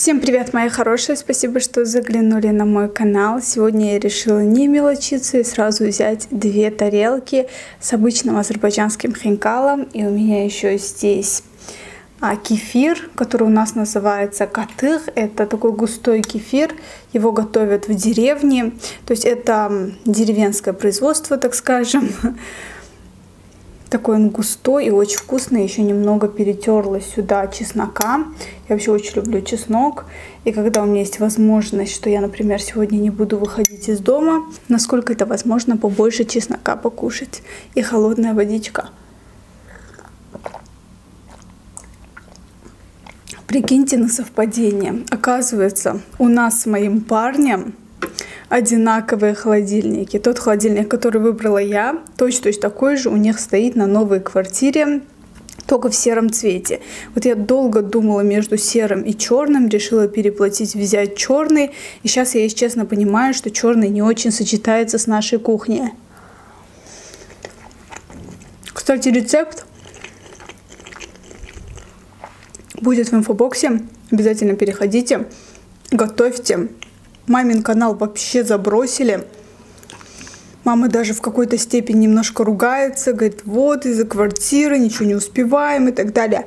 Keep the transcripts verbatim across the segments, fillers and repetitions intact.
Всем привет, мои хорошие! Спасибо, что заглянули на мой канал. Сегодня я решила не мелочиться и сразу взять две тарелки с обычным азербайджанским хинкалом. И у меня еще здесь а, кефир, который у нас называется катых. Это такой густой кефир. Его готовят в деревне. То есть это деревенское производство, так скажем. Такой он густой и очень вкусный. Еще немного перетерла сюда чеснока. Я вообще очень люблю чеснок. И когда у меня есть возможность, что я, например, сегодня не буду выходить из дома, насколько это возможно, побольше чеснока покушать. И холодная водичка. Прикиньте на совпадение. Оказывается, у нас с моим парнем одинаковые холодильники. Тот холодильник, который выбрала я, точно такой же у них стоит на новой квартире, только в сером цвете. Вот я долго думала между серым и черным, решила переплатить, взять черный. И сейчас я, если честно, понимаю, что черный не очень сочетается с нашей кухней. Кстати, рецепт будет в инфобоксе. Обязательно переходите, готовьте. Мамин канал вообще забросили. Мама даже в какой-то степени немножко ругается. Говорит, вот из-за квартиры ничего не успеваем и так далее.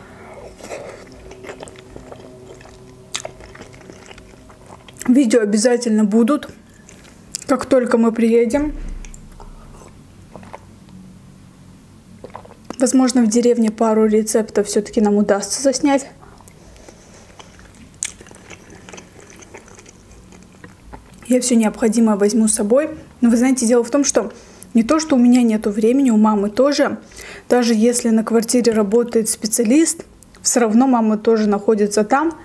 Видео обязательно будут, как только мы приедем. Возможно, в деревне пару рецептов все-таки нам удастся заснять. Я все необходимое возьму с собой. Но вы знаете, дело в том, что не то, что у меня нету времени, у мамы тоже. Даже если на квартире работает специалист, все равно мама тоже находится там,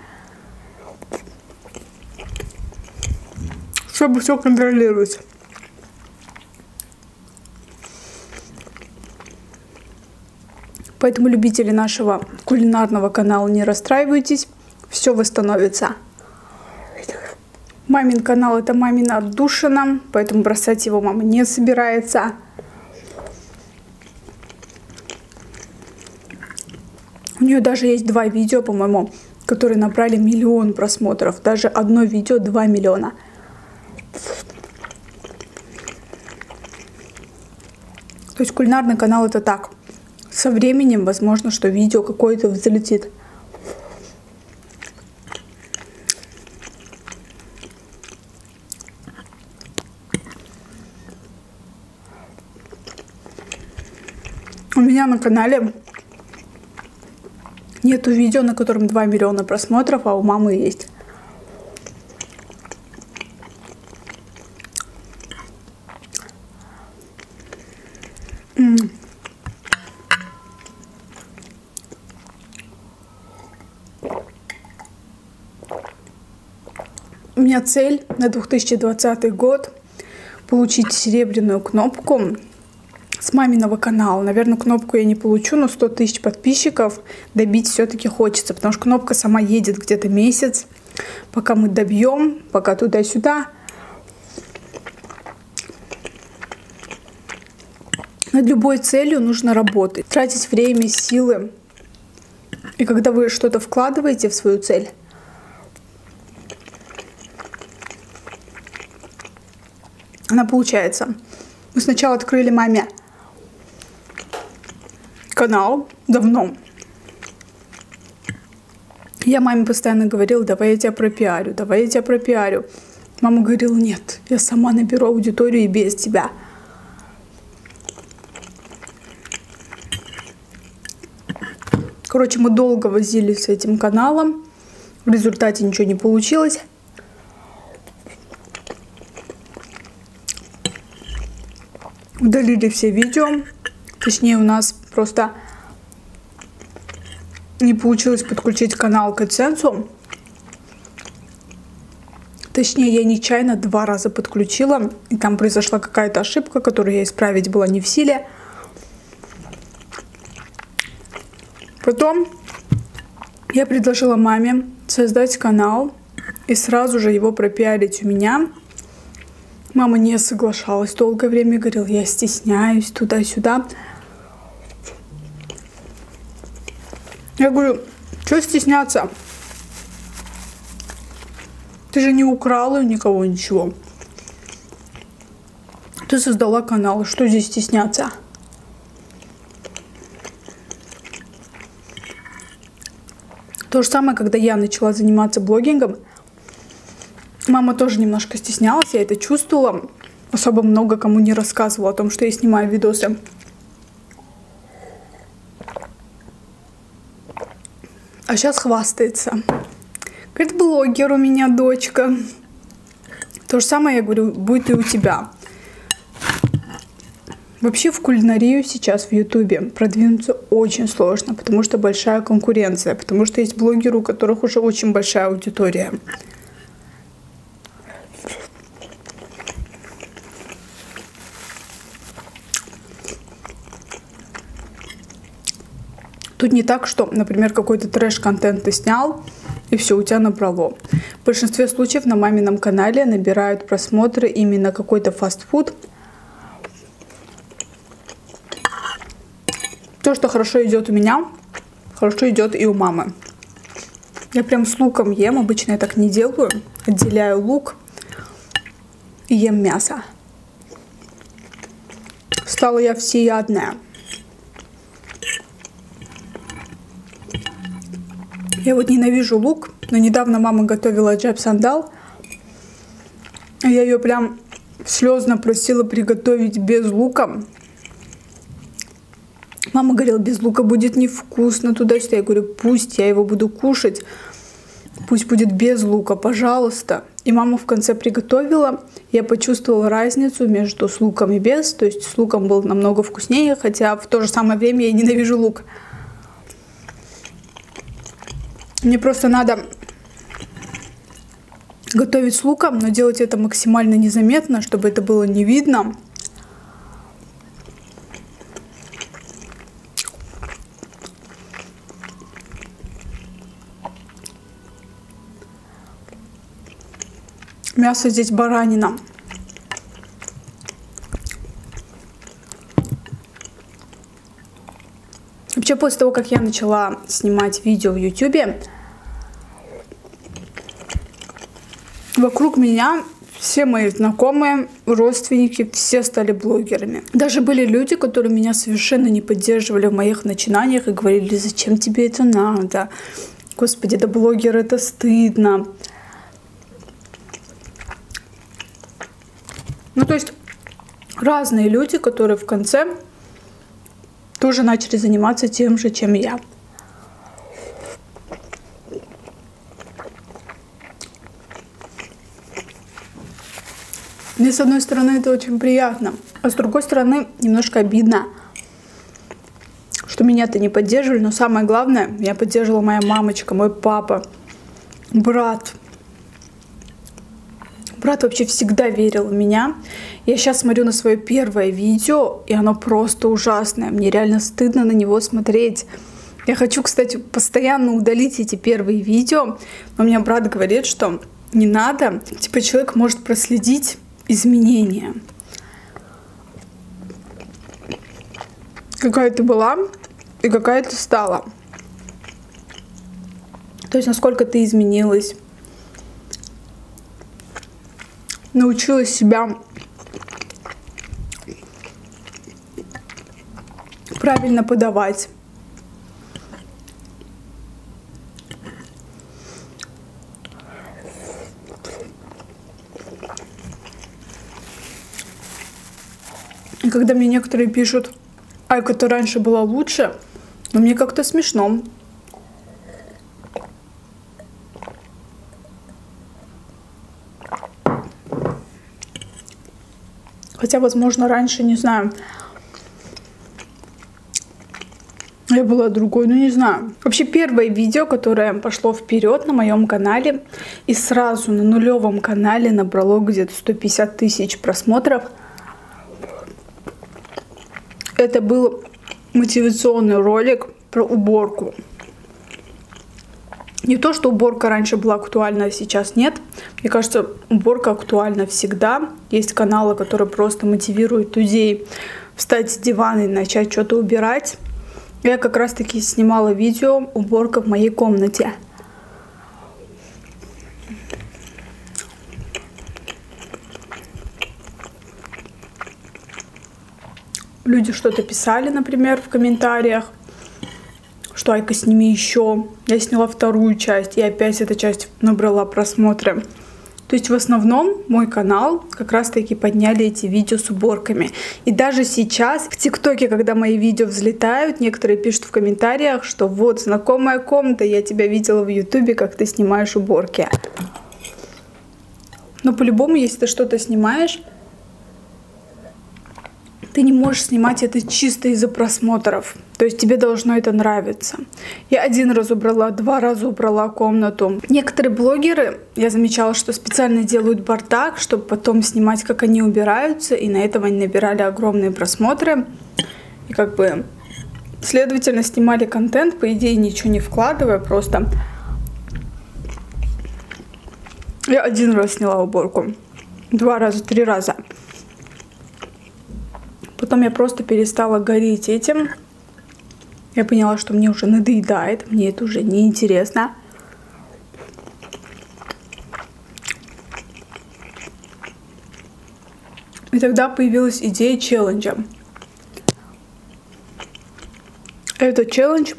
чтобы все контролировать. Поэтому, любители нашего кулинарного канала, не расстраивайтесь, все восстановится. Мамин канал — это мамина отдушина, поэтому бросать его мама не собирается. У нее даже есть два видео, по-моему, которые набрали миллион просмотров. Даже одно видео два миллиона. То есть кулинарный канал — это так. Со временем, возможно, что видео какое-то взлетит. У меня на канале нету видео, на котором два миллиона просмотров, а у мамы есть. М -м. У меня цель на две тысячи двадцатый год получить серебряную кнопку с маминого канала. Наверное, кнопку я не получу, но сто тысяч подписчиков добить все-таки хочется, потому что кнопка сама едет где-то месяц, пока мы добьем, пока туда-сюда. Над любой целью нужно работать, тратить время, силы. И когда вы что-то вкладываете в свою цель, она получается. Мы сначала открыли маме канал давно. Я маме постоянно говорила, давай я тебя пропиарю, давай я тебя пропиарю. Мама говорила, нет, я сама наберу аудиторию и без тебя. Короче, мы долго возились с этим каналом. В результате ничего не получилось. Удалили все видео. Точнее, у нас просто не получилось подключить канал к AdSense. Точнее, я нечаянно два раза подключила. И там произошла какая-то ошибка, которую я исправить была не в силе. Потом я предложила маме создать канал и сразу же его пропиарить у меня. Мама не соглашалась долгое время, говорила, я стесняюсь, туда-сюда. Я говорю, что стесняться? Ты же не украла у никого ничего. Ты создала канал. Что здесь стесняться? То же самое, когда я начала заниматься блогингом. Мама тоже немножко стеснялась, я это чувствовала. Особо много кому не рассказывала о том, что я снимаю видосы. А сейчас хвастается. Говорит, блогер у меня дочка. То же самое, я говорю, будет и у тебя. Вообще в кулинарию сейчас в Ютубе продвинуться очень сложно, потому что большая конкуренция, потому что есть блогеры, у которых уже очень большая аудитория. Тут не так, что, например, какой-то трэш-контент ты снял, и все, у тебя набрало. В большинстве случаев на мамином канале набирают просмотры именно какой-то фастфуд. То, что хорошо идет у меня, хорошо идет и у мамы. Я прям с луком ем, обычно я так не делаю. Отделяю лук и ем мясо. Стала я всеядная. Я вот ненавижу лук, но недавно мама готовила джеб-сандал. Я ее прям слезно просила приготовить без лука. Мама говорила, без лука будет невкусно, туда-сюда. Я говорю, пусть я его буду кушать, пусть будет без лука, пожалуйста. И мама в конце приготовила. Я почувствовала разницу между с луком и без. То есть с луком был намного вкуснее, хотя в то же самое время я ненавижу лук. Мне просто надо готовить с луком, но делать это максимально незаметно, чтобы это было не видно. Мясо здесь баранина. Вообще, после того, как я начала снимать видео в ютубе, вокруг меня все мои знакомые, родственники, все стали блогерами. Даже были люди, которые меня совершенно не поддерживали в моих начинаниях и говорили, зачем тебе это надо? Господи, да блогер, это стыдно. Ну, то есть разные люди, которые в конце тоже начали заниматься тем же, чем я. Мне, с одной стороны, это очень приятно, а с другой стороны, немножко обидно, что меня-то не поддерживали, но самое главное, меня поддерживала моя мамочка, мой папа, брат. Брат вообще всегда верил в меня. Я сейчас смотрю на свое первое видео, и оно просто ужасное. Мне реально стыдно на него смотреть. Я хочу, кстати, постоянно удалить эти первые видео, но у меня брат говорит, что не надо. Типа человек может проследить изменения. Какая ты была и какая ты стала. То есть насколько ты изменилась. Научилась себя правильно подавать. И когда мне некоторые пишут, Айка, ты раньше была лучше, но мне как-то смешно. Хотя, возможно, раньше, не знаю, я была другой, ну не знаю. Вообще, первое видео, которое пошло вперед на моем канале и сразу на нулевом канале набрало где-то сто пятьдесят тысяч просмотров, это был мотивационный ролик про уборку. Не то, что уборка раньше была актуальна, а сейчас нет. Мне кажется, уборка актуальна всегда. Есть каналы, которые просто мотивируют людей встать с дивана и начать что-то убирать. Я как раз таки снимала видео «Уборка в моей комнате». люди что-то писали, например, в комментариях, что Айка, сними еще. Я сняла вторую часть, и опять эта часть набрала просмотры. То есть в основном мой канал как раз таки подняли эти видео с уборками. И даже сейчас в ТикТоке, когда мои видео взлетают, некоторые пишут в комментариях, что вот, знакомая комната, я тебя видела в Ютубе, как ты снимаешь уборки. Но по-любому, если ты что-то снимаешь, ты не можешь снимать это чисто из-за просмотров. То есть тебе должно это нравиться. Я один раз убрала, два раза убрала комнату. Некоторые блогеры, я замечала, что специально делают бардак, чтобы потом снимать, как они убираются. И на этом они набирали огромные просмотры. И как бы, следовательно, снимали контент, по идее, ничего не вкладывая, просто... Я один раз сняла уборку. Два раза, три раза. Потом я просто перестала гореть этим. Я поняла, что мне уже надоедает, мне это уже не интересно. И тогда появилась идея челленджа. Этот челлендж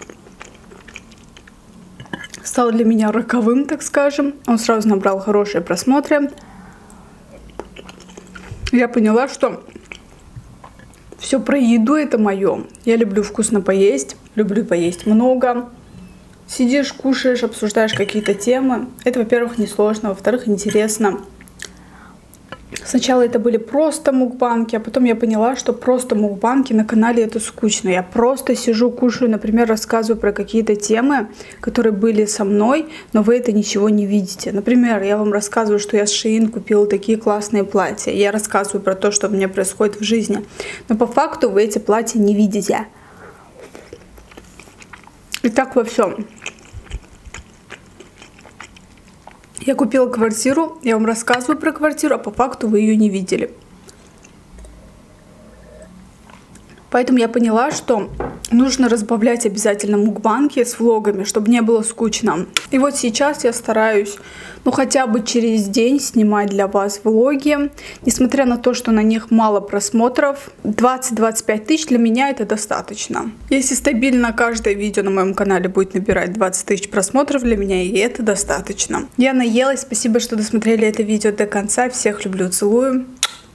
стал для меня роковым, так скажем. Он сразу набрал хорошие просмотры. Я поняла, что все про еду это мое. Я люблю вкусно поесть, люблю поесть много. Сидишь, кушаешь, обсуждаешь какие-то темы. Это, во-первых, несложно, во-вторых, интересно. Сначала это были просто мукбанки, а потом я поняла, что просто мукбанки на канале это скучно. Я просто сижу, кушаю, например, рассказываю про какие-то темы, которые были со мной, но вы это ничего не видите. Например, я вам рассказываю, что я с Shein купила такие классные платья. Я рассказываю про то, что у меня происходит в жизни. Но по факту вы эти платья не видите. И так во всем. Я купила квартиру, я вам рассказываю про квартиру, а по факту вы ее не видели. Поэтому я поняла, что нужно разбавлять обязательно мукбанки с влогами, чтобы не было скучно. И вот сейчас я стараюсь, ну хотя бы через день снимать для вас влоги. Несмотря на то, что на них мало просмотров, двадцать-двадцать пять тысяч для меня это достаточно. Если стабильно каждое видео на моем канале будет набирать двадцать тысяч просмотров, для меня и это достаточно. Я наелась, спасибо, что досмотрели это видео до конца. Всех люблю, целую.